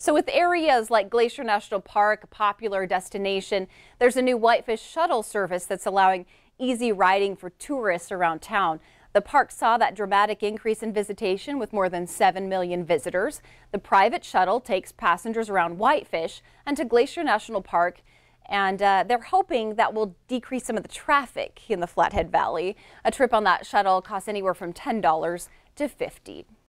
So with areas like Glacier National Park, a popular destination, there's a new Whitefish shuttle service that's allowing easy riding for tourists around town. The park saw that dramatic increase in visitation with more than 7 million visitors. The private shuttle takes passengers around Whitefish and to Glacier National Park, and they're hoping that will decrease some of the traffic in the Flathead Valley. A trip on that shuttle costs anywhere from $10 to $50.